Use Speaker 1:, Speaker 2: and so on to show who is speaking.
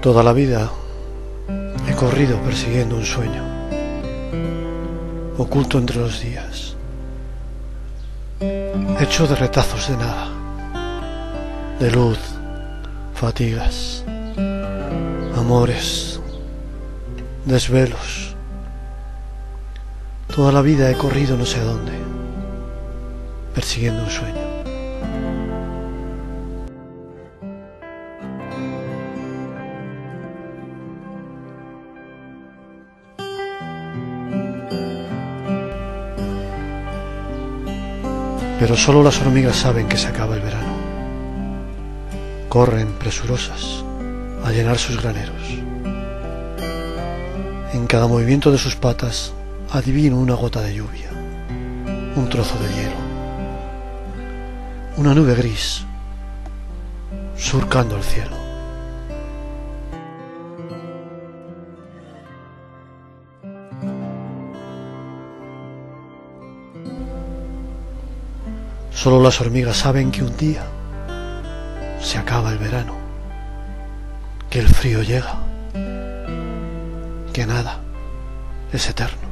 Speaker 1: Toda la vida he corrido persiguiendo un sueño, oculto entre los días, hecho de retazos de nada, de luz, fatigas, amores, desvelos. Toda la vida he corrido no sé a dónde, persiguiendo un sueño. Pero solo las hormigas saben que se acaba el verano. Corren presurosas a llenar sus graneros. En cada movimiento de sus patas adivino una gota de lluvia, un trozo de hielo, una nube gris surcando el cielo. Solo las hormigas saben que un día se acaba el verano, que el frío llega, que nada es eterno.